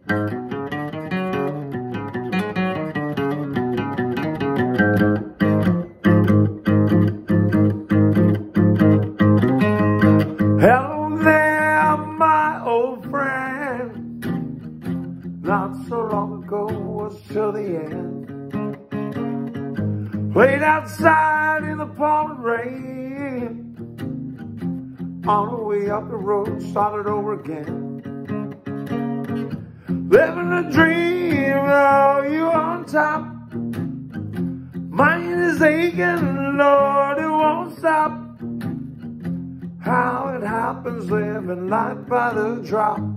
Hello there, my old friend. Not so long ago was till the end. Played outside in the pouring rain. On the way up the road, started over again. Living a dream, oh, you on top. Mind is aching, Lord, it won't stop. How it happens, living life by the drop.